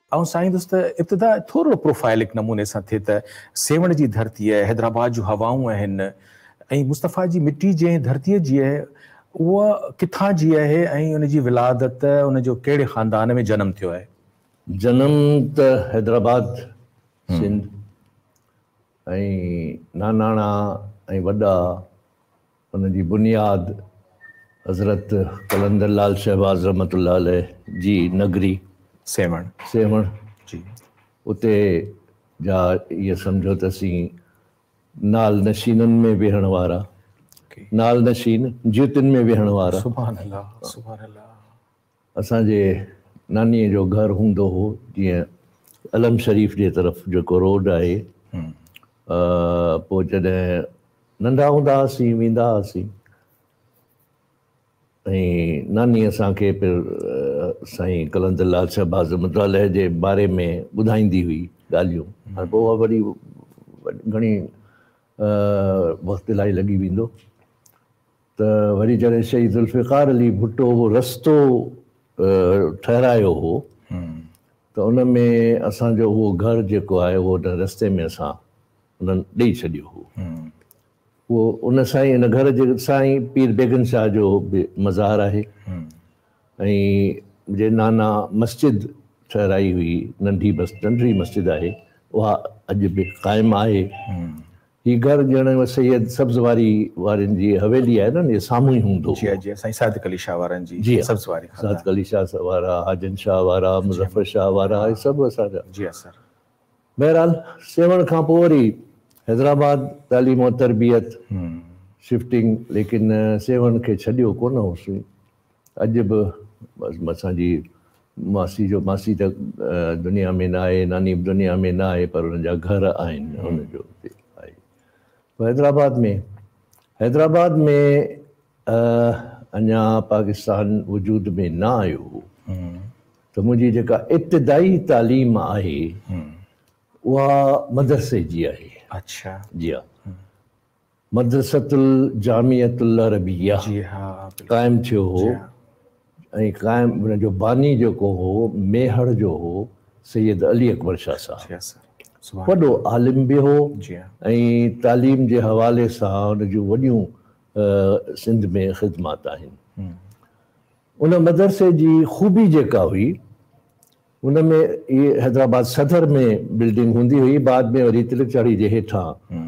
ऐं साईं दोस्त इब्तिदा थोरो प्रोफाइल हिकु नमूने सां थिए त सेवण जी धरती आहे, हैदराबाद जूं हवाऊं आहिनि ऐं मुस्तफ़ा जी मिटी जंहिं धरतीअ जी आहे उहा किथां जी आहे ऐं उनजी विलादत उनजो कहिड़े ख़ानदान में जनमु थियो आहे? जनम त हैदराबाद सिंध ऐं नानाणा ऐं वॾा उनजी बुनियाद हज़रत कलंदर लाल शहबाज़ रहमतुल्लाह अलैह जी नगरी सेवण जी उते जा इहे सम्झो त असीं नाल नशीननि में वेहण वारा नाल नशीन ज्योतियुनि में वेहण वारा सुभान अल्लाह सुभान अल्लाह। असांजे नानीअ जो घरु हूंदो हो जीअं अलम शरीफ़ जे तरफ़ जेको रोड आहे पोइ जॾहिं नंढा हूंदा हुआसीं वेंदा हुआसीं ऐं नानी असांखे साईं कलंदर लाल शहबाज़ रहमतुल्लाह जे बारे में ॿुधाईंदी हुई ॻाल्हियूं। हाणे पोइ उहा वरी घणी वक़्तु इलाही लॻी वेंदो त वरी जॾहिं शहीद ज़ुल्फ़िकार अली भुट्टो रस्तो ठहिरायो हो त उन में असांजो उहो घरु जेको आहे उहो उन रस्ते में असां उन्हनि ॾेई छॾियो हो। उहो उन साईं इन घर जे साईं पीर बेगम शाह जो बि मज़ार आहे ऐं मुंहिंजे नाना मस्जिद ठहिराई हुई नंढी मस्जिद आहे उहा अॼु बि क़ाइमु आहे। हीउ घरु ॼण सैयद सब्ज़ वारनि जी हवेली आहे न, इहे साम्हूं ई हूंदो साईं सादिक अली शाह वारनि जी जी सब्ज़ वारी सादिक अली शाह वारा, हाजन शाह वारा, मुज़फ़र शाह वारा, इहे सभु असांजा। जी सर। बहरहाल सेवण खां पोइ वरी हैदराबाद तालीम और तरबियत शिफ्टिंग, लेकिन सेवण खे छॾियो कोन हुउसीं। अॼु बि असांजी मासी त दुनिया में न आहे, नानी बि दुनिया में न आहे, पर हुननि जा घर आहिनि हुनजो आहे। हैदराबाद में अञा पाकिस्तान वजूद में न आयो हो त मुंहिंजी जेका इब्तिदाई तालीम आहे उहा मदरसे जी आहे। अच्छा जी हा, मदरसतुल जामियतुल अरबिया क़ाइमु थियो हो ऐं क़ाइमु हुनजो बानी जेको हो मेहर जो हो सैयद अली अकबर शाह साहब। वॾो आलिम बि हो ऐं तालीम जे हवाले सां हुन जूं वॾियूं सिंध में ख़िदमात आहिनि। उन मदरसे जी ख़ूबी जेका हुई उन में इहे हैदराबाद सदर में बिल्डिंग हूंदी हुई, बाद में वरी तिलक चाड़ी जे हेठां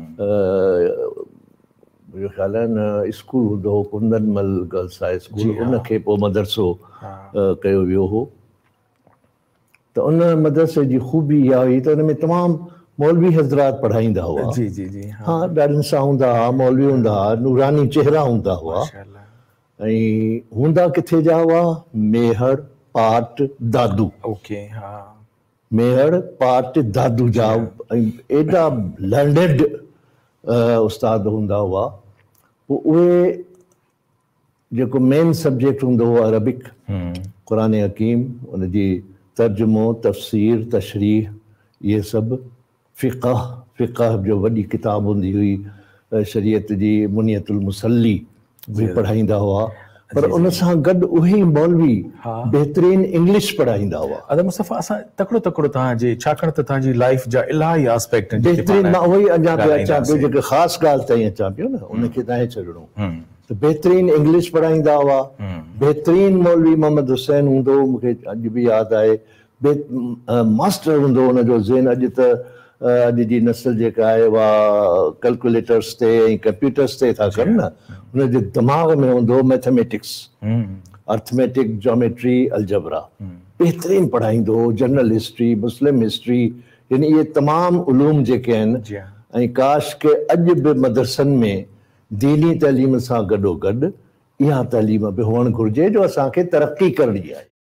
मुंहिंजो ख़्यालु आहे न स्कूल हूंदो हो, कुंदनमल गर्ल्स हाई स्कूल, उनखे पोइ मदरसो कयो वियो हो। त उन मदरसे जी ख़ूबी इहा हुई त उन में तमामु मौलवी हज़रात पढ़ाईंदा हुआ। जी जी जी हाँ, ॾाढनि सां हूंदा हुआ, मौलवी हूंदा हुआ, नूरानी चेहरा हूंदा हुआ ऐं हूंदा किथे जा हुआ? मेहर पाट दादू। ओके हा, मेहर पाट दादू जा ऐं एॾा लर्नेड उस्ताद हूंदा हुआ। पोइ उहे जेको मेन सब्जेक्ट हूंदो हो अरबिक, क़ुरान हकीम, उनजी तर्जुमो, तफ़सीर, तशरीह, इहे सभु फ़िक़ह जो वॾी किताब हूंदी हुई, शरीयत जी मुनियतुल मुसल्ली बि पढ़ाईंदा हुआ। पर उन सां गॾु उहे मौलवी बहितरीन इंग्लिश पढ़ाईंदा हुआ। अदा मुस्तफ़ा असां तकिड़ो तव्हांजे, छाकाणि त तव्हांजी लाइफ जा इलाही एस्पेक्ट बहितरीन, मां उहो ई अञा पियो अचां पियो, जेके ख़ासि ॻाल्हि ताईं अचां पियो न, उनखे नाहे छॾिणो। त बहितरीन इंग्लिश पढ़ाईंदा हुआ। बहितरीन मौलवी मोहम्मद हुसैन हूंदो हो, मूंखे अॼु बि यादि आहे। मास्टर हूंदो हुनजो ज़हन। अॼु त अॼु जी नस्ल जेका आहे उहा कैलकुलेटर्स ते ऐं कंप्यूटर्स ते था कनि न, हुनजे दिमाग़ में हूंदो मैथमेटिक्स, अर्थमेटिक, ज्योमेट्री, अलजबरा। बहितरीन पढ़ाईंदो हो, जनरल हिस्ट्री, मुस्लिम हिस्ट्री, यानी इहे तमामु उलूम जेके आहिनि। ऐं काश के अॼु बि मदरसनि में दीनी तालीम सां गॾोगॾु इहा तालीम बि हुअणु घुरिजे जो असांखे तरक़ी करणी आहे।